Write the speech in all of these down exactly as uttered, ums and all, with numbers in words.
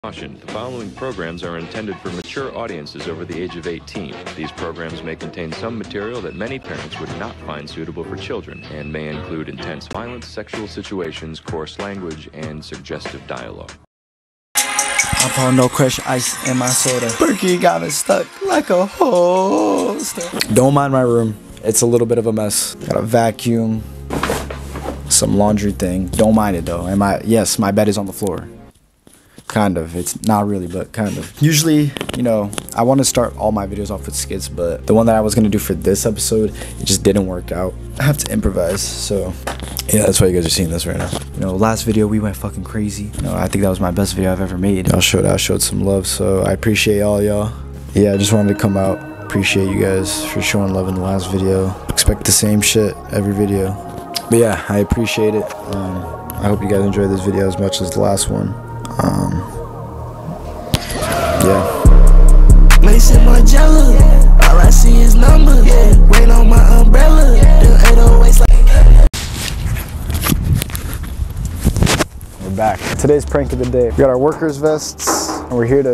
Caution, the following programs are intended for mature audiences over the age of eighteen. These programs may contain some material that many parents would not find suitable for children and may include intense violence, sexual situations, coarse language, and suggestive dialogue. I pour no crush ice in my soda. Berkey got me stuck like a holster. Don't mind my room. It's a little bit of a mess. Got a vacuum, some laundry thing. Don't mind it though. And my, yes, my bed is on the floor. Kind of. It's not really, but kind of. Usually, you know, I want to start all my videos off with skits, but the one that I was going to do for this episode, it just didn't work out. I have to improvise, so yeah, that's why you guys are seeing this right now. You know, last video, we went fucking crazy. You know, I think that was my best video I've ever made. Y'all showed, I showed some love, so I appreciate all y'all. Yeah, I just wanted to come out. Appreciate you guys for showing love in the last video. Expect the same shit every video. But yeah, I appreciate it. Um, I hope you guys enjoyed this video as much as the last one. Um, yeah. Mason Margiela, all I see is numbers. Yeah. Rain on my umbrella. Yeah. eight oh eights like. We're back. Today's prank of the day. We got our workers' vests, and we're here to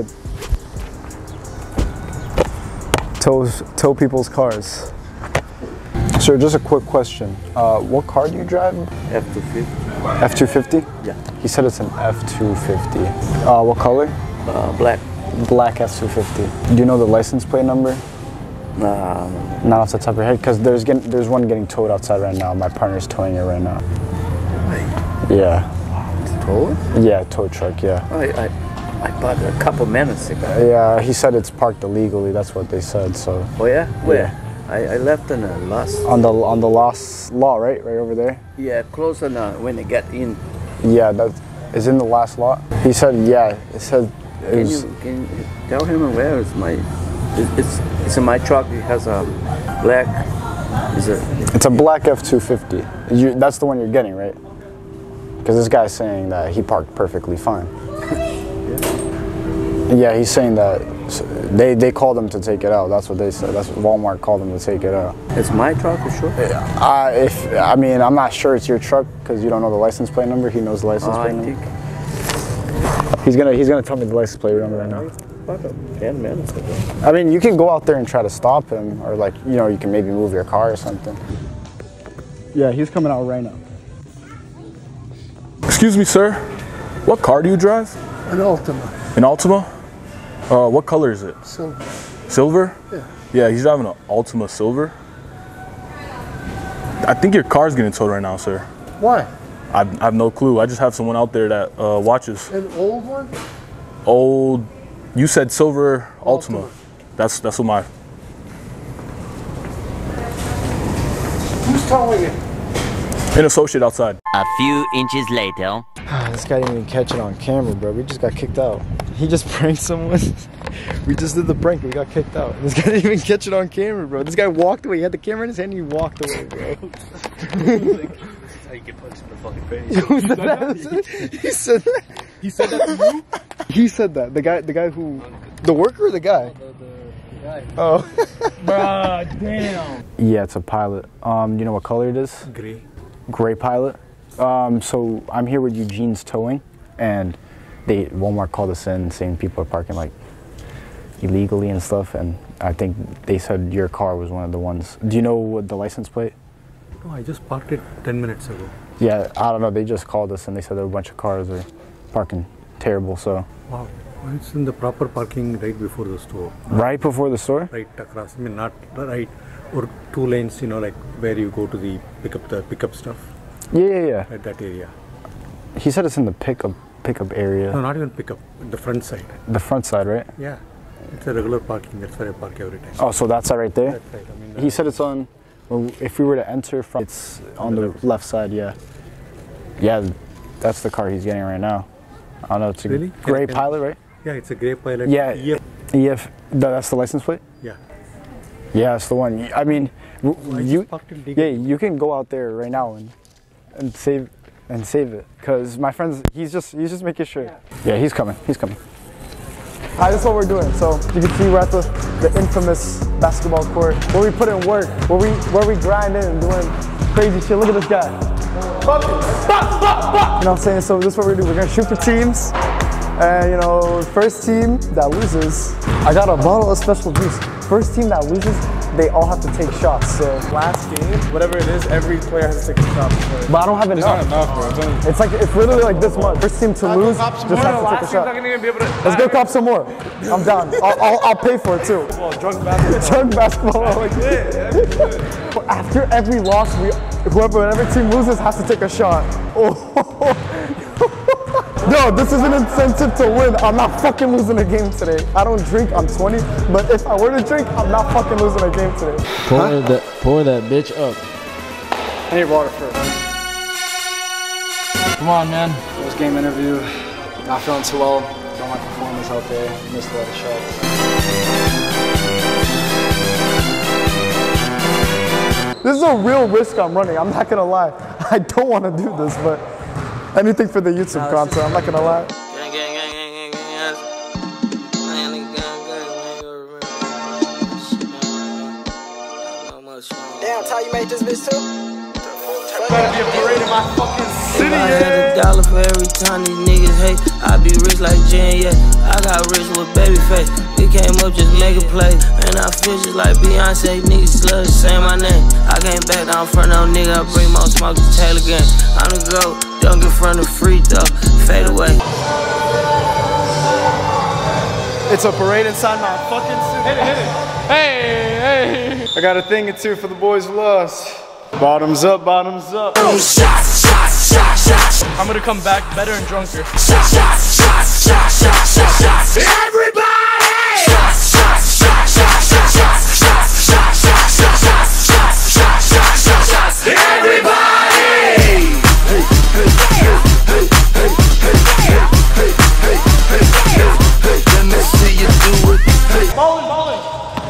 tow, tow people's cars. Sir, just a quick question. Uh, what car do you drive? F two fifty. F two fifty? Yeah. He said it's an F two fifty. Uh, what color? Uh, black. Black F two fifty. Do you know the license plate number? Nah. Not off the top of your head, because there's getting, there's one getting towed outside right now. My partner's towing it right now. Wait. Yeah. It's towed? Yeah, tow truck, yeah. I, I, I bought it a couple minutes ago. Yeah, he said it's parked illegally. That's what they said, so. Oh yeah? Where? Yeah. I, I left in the last. On the on the last lot, right? Right over there? Yeah, close enough when they get in. Yeah, that is in the last lot. He said, yeah, it said it Can was, you, can you tell him where is my, it, it's it's in my truck, it has a black, is it? It's a black F two fifty. You, that's the one you're getting, right? Because this guy's saying that he parked perfectly fine. yeah. yeah, he's saying that they they called him to take it out. That's what they said. That's what Walmart called him to take it out. It's my truck for sure? Uh, if I mean, I'm not sure it's your truck because you don't know the license plate number. He knows the license uh, plate I number. Think He's gonna he's gonna tell me the license plate number right now. About ten minutes ago. I mean, you can go out there and try to stop him, or like, you know, you can maybe move your car or something. Yeah, he's coming out right now. Excuse me, sir. What car do you drive? An Altima. An Altima? Uh, what color is it? Silver. Silver? Yeah. Yeah, he's driving an Altima Silver. I think your car's getting towed right now, sir. Why? I, I have no clue. I just have someone out there that uh, watches. An old one? Old, you said silver Altima. Altima. That's that's what my. Who's towing it? An associate outside. A few inches later. This guy didn't even catch it on camera, bro. We just got kicked out. He just pranked someone. We just did the prank. We got kicked out. This guy didn't even catch it on camera, bro. This guy walked away. He had the camera in his hand and he walked away, bro. How you get punched in the fucking face? Who said that? He said that. He said that to you? He said that. The guy, the guy who, the worker or the guy? The, the guy. Oh. Bruh, damn. Yeah, it's a Pilot. Um, you know what color it is? Gray. Gray Pilot. Um, so I'm here with Eugene's Towing, and they Walmart called us in saying people are parking like illegally and stuff, and I think they said your car was one of the ones. Do you know what the license plate? No, I just parked it ten minutes ago. Yeah, I don't know. They just called us and they said there were a bunch of cars are parking terrible. So. Wow. Well, it's in the proper parking right before the store. Right before the store? Right across. I mean, not right, or two lanes. You know, like where you go to the pick up the pickup stuff. Yeah, yeah, yeah. At that area. He said it's in the pickup pickup area. No, not even pickup. The front side. The front side, right? Yeah. It's a regular parking. That's where I park every time. Oh, so that's it right there? That's right. I mean, He said it's on. Well, if we were to enter from, it's on the left side. Yeah. Yeah, that's the car he's getting right now. I don't know. It's a Really? gray Can- can- Pilot, right? Yeah, it's a gray Pilot. Yeah. E F. E F. That's the license plate. Yeah. Yeah, that's the one. I mean, w- I you. just parked it Yeah, legally. you can go out there right now and and save and save it, cause my friend's he's just he's just making sure. Yeah, he's coming. He's coming. Alright, that's what we're doing. So you can see we're at the, the infamous basketball court where we put in work, where we where we grinding and doing crazy shit. Look at this guy. You know what I'm saying? So this is what we're gonna do. We're gonna shoot for teams. And you know, first team that loses, I got a bottle of special juice. First team that loses, they all have to take shots. So last game, whatever it is, every player has to take a shot. Before. But I don't have enough. It's not enough, bro. It's, only... it's like it's literally like this much. First team to lose just has to take a shot. Let's go cop some more. I'm down. I'll, I'll, I'll pay for it too. Well, drunk basketball. Drunk basketball. Like, yeah, after every loss, we whoever whatever team loses has to take a shot. Oh. No, this is an incentive to win. I'm not fucking losing a game today. I don't drink, I'm twenty, but if I were to drink, I'm not fucking losing a game today. Pour, huh? that, pour that bitch up. I need water first. Come on, man. First game interview. Not feeling too well. Don't like performance out there. Missed a lot of shots. This is a real risk I'm running. I'm not gonna lie. I don't want to do this, but anything for the YouTube content, I'm not gonna lie. Damn, Ty, you made this bitch too? Better be a parade in my fucking city, I had a dollar for every time these niggas hate. I be rich like Jen, yeah. I got rich with baby face. We came up just make a play. And I feel just like Beyonce. Niggas slugs saying my name. I came back down front of no nigga. I bring more smoke to Taylor gang. I'm the GOAT. Dunk in front of free throw. Fade away. It's a parade inside my fucking city. Hit it, hit it. Hey, hey. I got a thing or two for the boys who lost. Bottoms up, bottoms up. Oh, shots, shots, shots, shots. I'm gonna come back better and drunker. Shots, shots, shots, shots, shots, shots, shots. Everybody! Shots, shots, shots, shots, shots, shots, shots, shots, shots, shots, shots, shots, shots, shots, shots. Everybody! Hey, hey, hey, hey, hey, hey, hey, hey, hey, hey, hey, hey. Let me see you do it. Hey. Ballin', ballin'.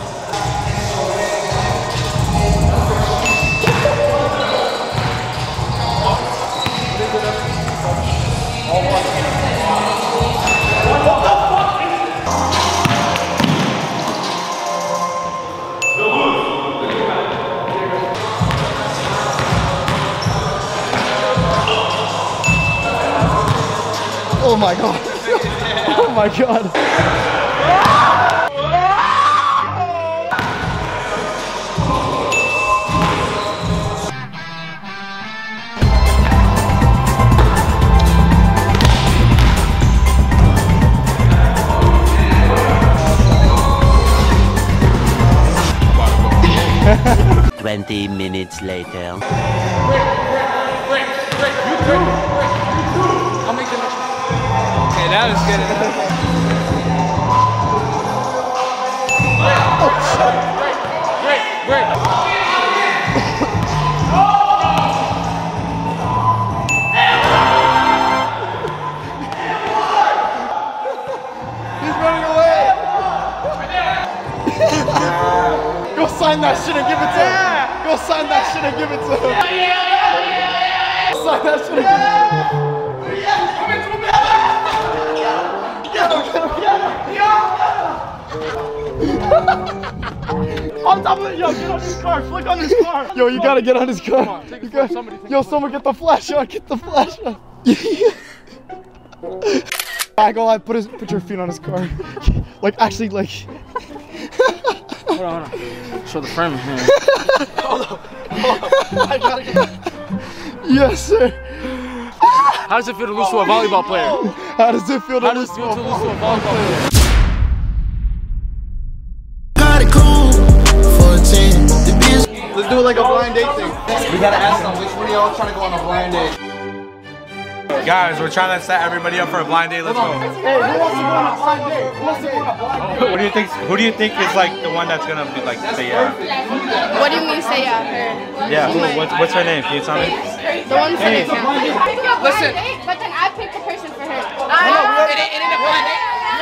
Oh my god. Oh my god. Twenty minutes later. Okay, now it's getting. Oh shit. Great, great, great. He's running away. Go sign that shit and give it to him. Go sign that shit and give it to him. Sign that shit and give it to him. On top of it, yo, get on his car, flick on his car. Yo, you gotta get on his car. On, you gotta, somebody yo, someone get the flash on, get the flash on. I go, I put his, put your feet on his car. Like, actually, like. Hold on, hold on. Show the frame here. Hold on, hold on. I gotta get. Yes, sir. How does it feel to lose to a volleyball player? How does it feel to, How lose, does it feel to, to lose to a volleyball player? Got it cool for a ten. The bitch. Let's do it like a blind date thing. We gotta ask them which one of y'all trying to go on a blind date. Guys, we're trying to set everybody up for a blind date. Let's go. Hey, who wants to go on a blind date? Who wants to go on a blind date? What do you think? Who do you think is like the one that's gonna be like say yeah? What do you mean say yeah? Her. Yeah. Who, what's what's her name? Can you tell me? The one who said yeah. Listen. Date, but then I pick a person for her. No, no, it ain't a blind date.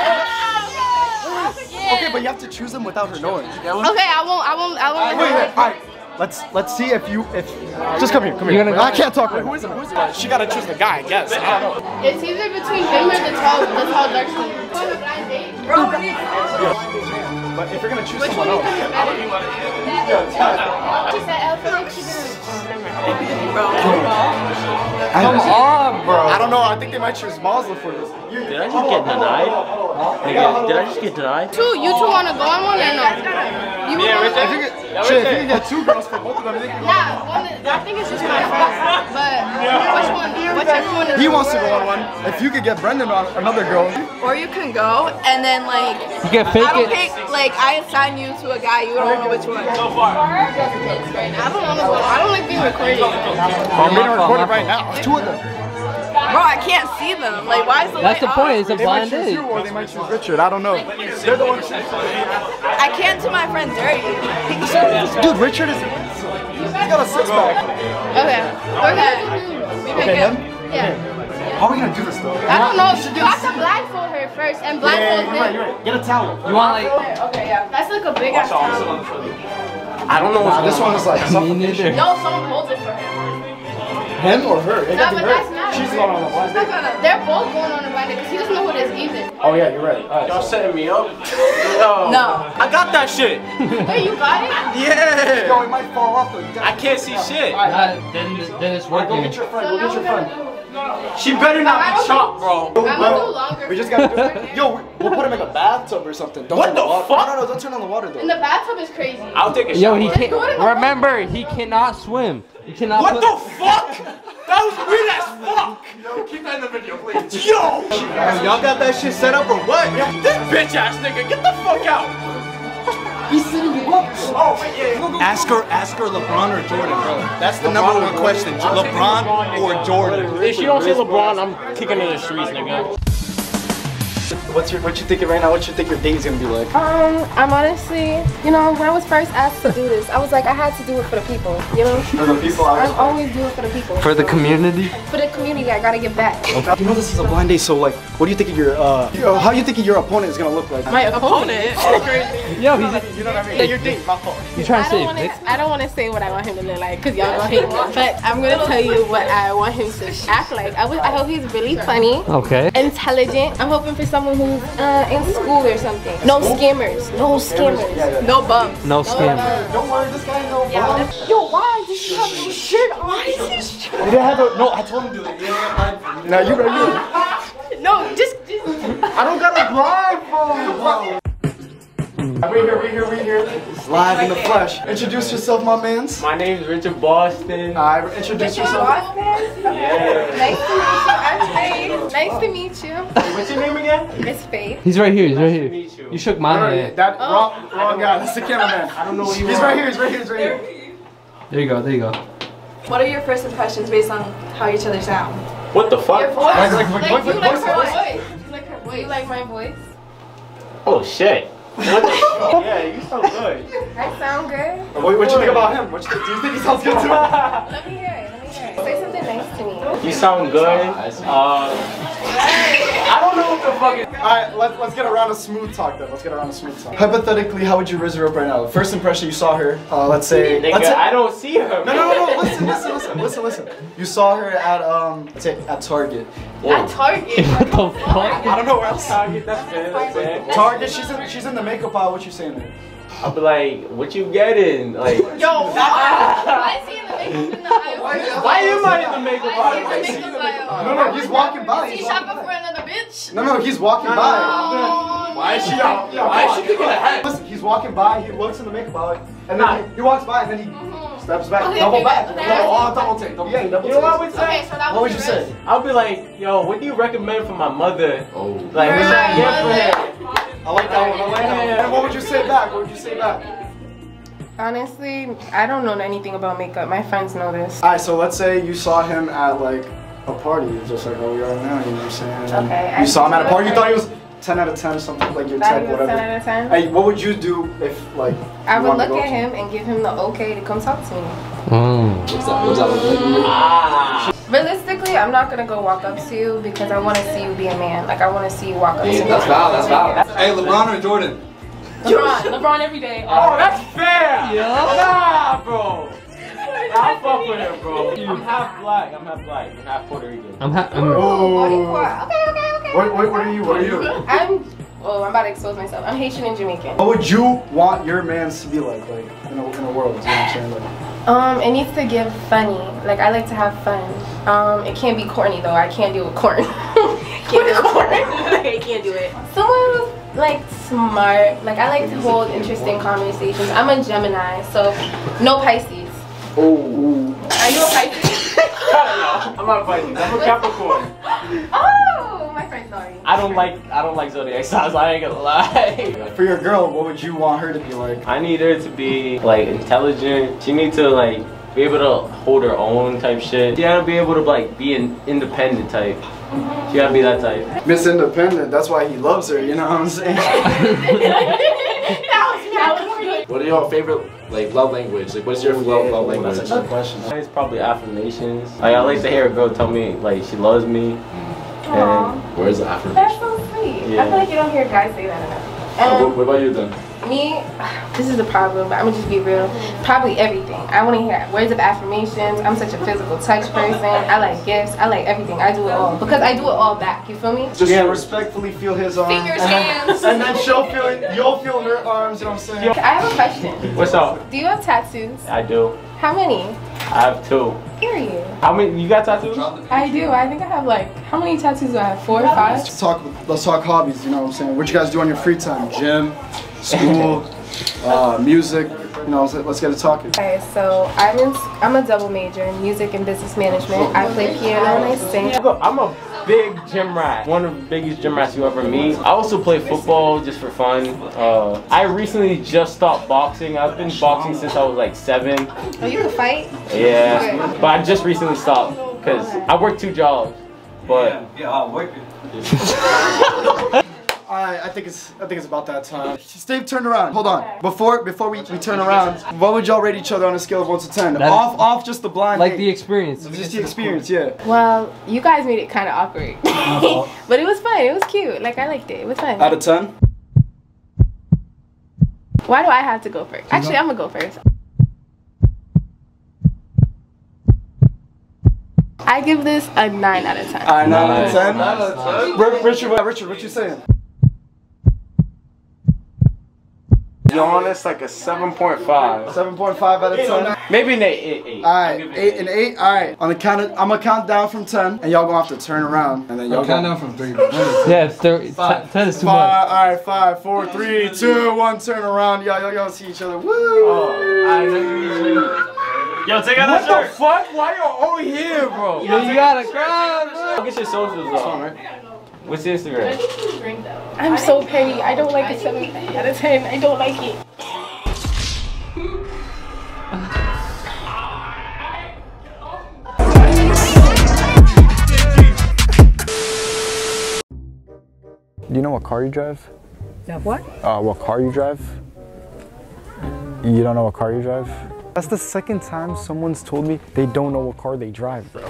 Okay, but you have to choose them without her knowing. Okay, I won't. I won't. I won't. Wait, wait, all right. Let's let's see if you if just come here, come here. I can't talk right now. Who is it? Who is it? She gotta choose the guy, I guess. I don't know. It's either between him or the tall, the tall dark skin. On a blind date. Bro, we need. But if you're gonna choose Which someone one else, is better? She said, I feel like she's gonna. Come on, bro. I don't know. I think they might choose Muslim for this. Did I just get denied? Nigga, did I just get denied? Two, you two want to go on one or no? You yeah, want if you get, shit, if you can get two girls for both of them, I think yeah, one is, I think it's just my friend. But which one? Whichever one is he wants to go on one. If you could get Brendan on another girl. Or you can go and then like you can fake I don't it. pick like I assign you to a guy. You don't know which one. So far. I don't know. I don't like being recorded. I'm being recorded right now. Two of them. Bro, I can't see them. Like, why is the That's light the point. off? It's a They might blind choose date. you or they might choose Richard. I don't know. They're the ones. I can't do my friend dirty. Dude, Richard is. He's got a six pack. Okay. Okay. Okay, him? Yeah. How are we gonna do this though? I don't know. You have to blindfold her first and blindfold Yeah, you're right, him. you're right. Get a towel. You want like? Okay, yeah. That's like a big ass towel. I don't know what's nah, this one is like Me neither. No, someone holds it for him. Him or her? It No, gotta but be that's her. not. She's going on the blind date. They're both going on a blind date because he doesn't know what it is either. Oh yeah, you're right. All right. Y'all setting me up? No. No. I got that shit. Wait, you got it? Yeah. Yo, it might fall off though. You gotta I can't see shit. All right, Uh, then, then it's all right, go working. get your friend. So Go now get your we're friend. gonna do. She better not be chopped, bro. I'm gonna do longer. We just gotta do it. Yo, we'll put him in a bathtub or something. Don't What turn the water. fuck? No, no, no, don't turn on the water though. And the bathtub is crazy. I'll take a shot. Yo, he Let's can't. do it in the Remember, he cannot swim. You cannot. What put, the fuck? That was weird as fuck. Yo, keep that in the video, please. Yo. Y'all got that shit set up or what? This bitch ass nigga, get the fuck out. He's sitting you up. Oh, yeah. Ask her, ask her LeBron or Jordan, bro. That's the number one question. LeBron or Jordan? If she don't say LeBron, I'm kicking her in the streets, nigga. What's your, what you thinking right now? What you think your date's gonna be like? Um, I'm honestly, you know, when I was first asked to do this, I was like, I had to do it for the people, you know? For the people I out always do it for the people. For the community. For the community, I gotta give back. You know this is a blind date, so like, what do you think of your, uh, you- how do you think your opponent is gonna look like? My opponent? Yo, he's. A, You know what I mean? Your date, my fault. you trying I to don't say want Vic? to. I don't want to say what I want him to look like, cause y'all gonna hate me. But I'm gonna tell you what I want him to act like. I, was, I hope he's really funny, Okay. intelligent. I'm hoping for someone who's uh, in school or something. No scammers. No scammers. No bums. No scam. Don't worry, this guy no Yeah. Yo, why does he have no shirt on? Why is his shirt? You didn't have a, no, I told him to do it. You didn't have blind. No, you ready? No, just, just. I don't got a blindfold. We here, we here, we here. It's live in the flesh. Introduce yourself, my mans. My name's Richard Boston. Alright, introduce yourself. Yeah. Nice to meet you. I'm Faith. Nice to meet you. What's your name again? It's Faith. He's right here. He's right Nice to here. meet you. You shook my hand. That wrong, wrong guy. That's the cameraman. I don't know what you He's are. right here. He's right here. He's right here. There you go. There you go. What are your first impressions based on how each other sound? What the Your fuck? voice. Like, like, Like, like, you voice, like voice, her voice. voice. You like her voice. You like my voice. Oh shit. What the fuck? Yeah, you so good. I sound good. What, what you think about him? What you, do you think he sounds good too? Let me hear it. Let me hear it. Say something nice to me. You sound good. Uh, I don't know what the fuck is. Alright, let's, let's get around a smooth talk then. Let's get around a smooth talk. Hypothetically, how would you raise her up right now? First impression, you saw her, uh, let's say... Nigga, let's say, I don't see her. No, no, no, no, listen, listen, listen, listen, listen. You saw her at, um, let's say, at Target. At Target. What the fuck? I don't know where else. Target, that's fair, that's fair. Target, she's in, she's in the makeup aisle, what you saying there? I'll be like, what you getting? Like, Yo, why is he in the makeup in the aisle? why am I in the makeup Why aisle? is he in the makeup aisle? No, no, he's walking by. Is he He's walking shopping by. for another bitch? No, no, he's walking by. Oh, Why is she out? Why is she thinking ahead? Listen, he's walking by, he looks in the makeup aisle, and then he, he walks by, and then he steps back. Okay, Double okay, back. okay. No, oh, double take. Double, yeah, double You know what I take. would say? Okay, so that What would was you your say? I'll be like, yo, what do you recommend for my mother? Oh. Like, what should I get for her? I like that one, I like that one. And what would you say back? What would you say back? Honestly, I don't know anything about makeup. My friends know this. Alright, so let's say you saw him at like a party, just like how we are now, you know what I'm saying? And Okay, You I saw him at a see party, you what thought he was ten out of ten or something, like your That type, he was whatever. ten out of ten? Hey, what would you do if like I you would wanted look to at go him and give him the okay to come talk to me. Mm. Ah. Realistically, I'm not gonna go walk up to you because I want to see you be a man. Like I want to see you walk up to me. That's valid, that's valid. Hey, LeBron or Jordan? LeBron, LeBron every day. Oh, that's fair! Nah, bro. I'll fuck with her, bro. I'm half black. I'm half black. I'm half Puerto Rican. I'm ha- I'm Oh. Okay, okay, okay. What, what, what are you? What are you? I'm. Oh, I'm about to expose myself. I'm Haitian and Jamaican. What would you want your mans to be like, like in a, in a world? You know what I'm saying? Like, Um, it needs to give funny. Like, I like to have fun. Um, it can't be corny though. I can't do it corn. Can't do it corn. I can't do it. Someone who's like smart. Like, I like to hold interesting conversations. I'm a Gemini, so no Pisces. Oh. Are you a Pisces? I'm not a Pisces. I'm a Capricorn. Oh, my friend's sorry. I don't like I don't like zodiac signs. I ain't gonna lie. For your girl, what would you want her to be like? I need her to be like intelligent. She needs to like be able to hold her own type shit. She gotta be able to like be an independent type. She gotta be that type. Miss Independent, that's why he loves her, you know what I'm saying? What are your favorite like love language? Like, what's your love, love language? That's a good question. It's probably affirmations. Like, I like to hear a girl tell me like she loves me. And where's the affirmation? That's so sweet. Yeah. I feel like you don't hear guys say that enough. Uh, Um, what, what about you then? Me, this is the problem, but I'm gonna just be real. Probably everything. I want to hear words of affirmations. I'm such a physical touch person. I like gifts. I like everything. I do it all because I do it all back. You feel me? Just yeah, respectfully feel his arm. Fingers, and then, hands. and then she'll feel it, you'll feel her arms, you know what I'm saying? I have a question. What's up? Do you have tattoos? I do. How many? I have two. Period. How many? You got tattoos? I do. I think I have like, how many tattoos do I have? Four or five? Let's talk, let's talk hobbies, you know what I'm saying? What you guys do on your free time? Gym, school, uh, music, you know, let's get it talking. Okay, so I'm in, I'm a double major in music and business management. I play piano and I sing. I'm a big gym rat. One of the biggest gym rats you ever meet. I also play football just for fun. Uh, I recently just stopped boxing. I've been boxing since I was like seven. Oh, you can fight? Yeah, but I just recently stopped because I work two jobs. But yeah, I'm working. Alright, I think it's I think it's about that time. Steve, turn around. Hold on. Before before we, we turn around, what would y'all rate each other on a scale of one to ten? That off off just the blind. Like date. the experience. Just the experience, yeah. Well, you guys made it kind of awkward. But it was fun. It was cute. Like, I liked it. It was fun. Out of ten? Why do I have to go first? Actually, I'm gonna go first. I give this a nine out of ten. Alright, nine out of ten? nine out of ten? R- Richard, what, Richard, what you saying? Be honest, like a seven point five. seven point five out of ten? maybe an eight, eight, eight. Alright, eight and eight. Alright, on the count of, I'm gonna count down from ten, and y'all gonna have to turn around, and then y'all count down from three. Yeah, thirty, Five. ten is too Five, much. alright, five, four, three, two, one, turn around. Y'all, y'all, y'all see each other. Woo! Oh, I know you. Yo, take out What that the shirt. fuck? Why you all here, bro? Yo, you gotta cry, bro. Look at your socials, though. What's your Instagram? I'm so petty. I don't like a seven out of ten. I don't like it. Do you know what car you drive? Yeah, what? Uh, what car you drive? You don't know what car you drive? That's the second time someone's told me they don't know what car they drive, bro.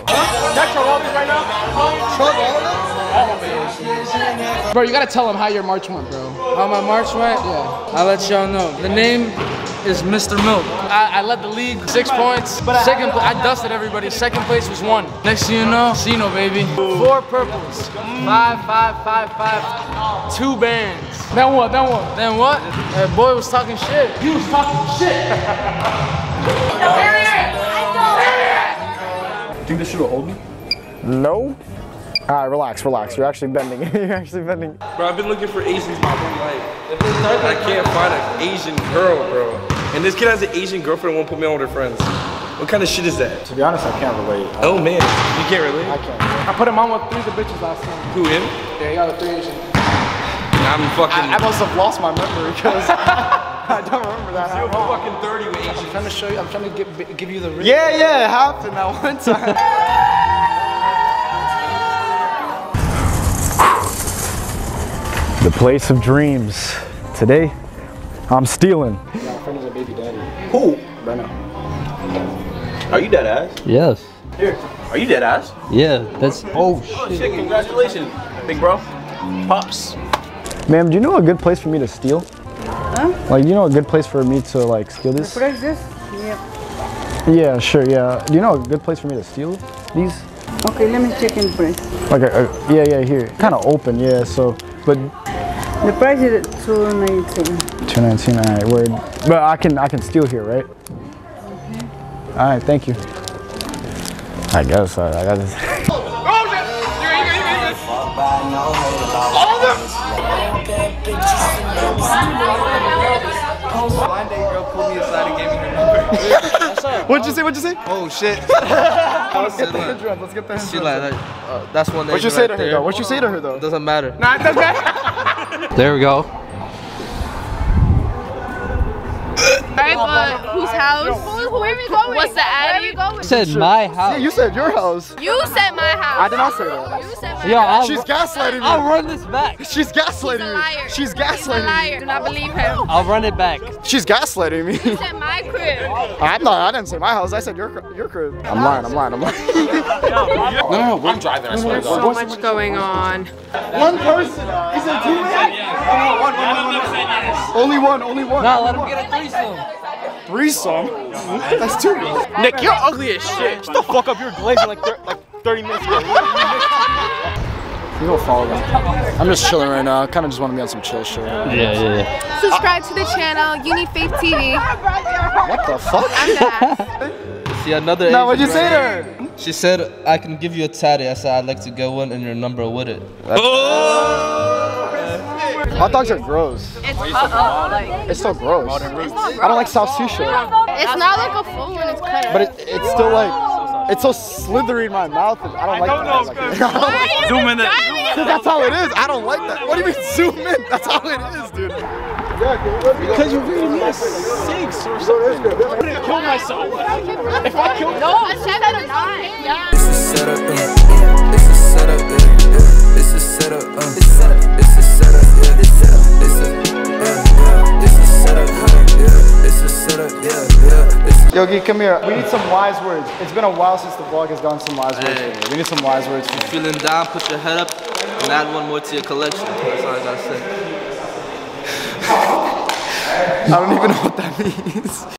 Bro, you gotta tell him how your march went, bro. How my march went? Yeah. I'll let y'all know. The name is Mister Milk. I, I led the league, six points. Second, pla- I dusted everybody. Second place was one. Next thing you know, Sino, baby. Four purples. Five, five, five, five. Two bands. Then what? Then what? Then what? That boy was talking shit. He was talking shit. Think this shit will hold me? No. Alright, relax, relax. You're actually bending. You're actually bending. Bro, I've been looking for Asians my whole life. I can't find an Asian girl, bro. And this kid has an Asian girlfriend and won't put me on with her friends. What kind of shit is that? To be honest, I can't relate. Oh man, you can't relate? I can't. I put him on with three of the bitches last time. Who, him? Yeah, he got a three Asian. I'm fucking... I, I must have lost my memory because I don't remember that. You're fucking thirty with Asians. I'm trying to show you, I'm trying to give, give you the ring. Yeah, yeah, it happened that one time. The place of dreams. Today, I'm stealing. My friend is a baby daddy. Who? Breno. Are you dead ass? Yes. Here. Are you dead ass? Yeah, that's. Oh Oh shit. shit, congratulations, big bro. Pops. Ma'am, do you know a good place for me to steal? Huh? Like, do you know a good place for me to like steal this? The price this? Yeah. Yeah, sure, yeah. Do you know a good place for me to steal these? Okay, let me check in price. Like, a, a, yeah, yeah, here. Kind of open, yeah, so, but... The price is two ninety-seven. two nineteen, alright, word. But I can, I can steal here, right? All right, thank you. I guess I, I got this. All of them! Blind date girl pulled me aside and gave me her number. What'd you say? What'd you say? Oh shit. Let's get the hinge runs. Let's get the hinge She runs. like, uh, that's one. What'd you say to her though? What'd you say to her though? Doesn't matter. Nah, it doesn't matter. There we go. Alright, but whose house? Who, who are we going? What's the addy? You said my house. Yeah, you said your house. You said my house. I did not say that. You said my Yo, house. I'll, She's gaslighting me. I'll run this back. She's gaslighting He's a me. liar. She's He's a gaslighting liar. me. Do not believe him. I'll run it back. She's gaslighting me. You said my crib. I'm not. I didn't say my house. I said your cr- your crib. I'm lying. I'm lying. I'm lying. No, no, no, I'm driving. I swear to So God. much going on. One person. Is it two men? Oh, one, one, one, one. Only one. Only one. Nah, let him get a threesome. Threesome? That's two. Nick, you're ugly as shit. Shut the fuck up. You're glazing like thir like thirty minutes ago. You don't follow them. I'm just chilling right now. I kind of just want to be on some chill shit. Yeah, yeah, yeah. Subscribe to the channel, Unifaith T V. What the fuck? I'm dead. See another. Now, what'd you Asian say to right her? here. She said, I can give you a tatty. I said, I'd like to get one and your number with it. Hot dogs are gross. It's hot up, like. It's so gross. It's not gross. I don't like South Sushi. It's not like a full when it's cut up. But it, it's still like, it's so slithery in my mouth. And I don't like that. Like, I don't like Zoom in it. That's how it is. I don't like that. What do you mean zoom in? That's how it is, dude. Because you really need a six or something. I'm gonna kill myself. If I kill No, I said that or not. Yeah. It's a setup, uh, it's a setup, uh, it's a setup, uh, it's a setup, it's a setup, yeah, it's a, it's a, yeah, yeah, it's a setup, yeah, it's a setup, yeah, yeah, it's a. Yogi, come here. We need some wise words. It's been a while since the vlog has gotten some wise words. Hey. For you. We need some wise words. For you. Feeling down, put your head up and add one more to your collection. That's all I gotta say. I don't even know what that means.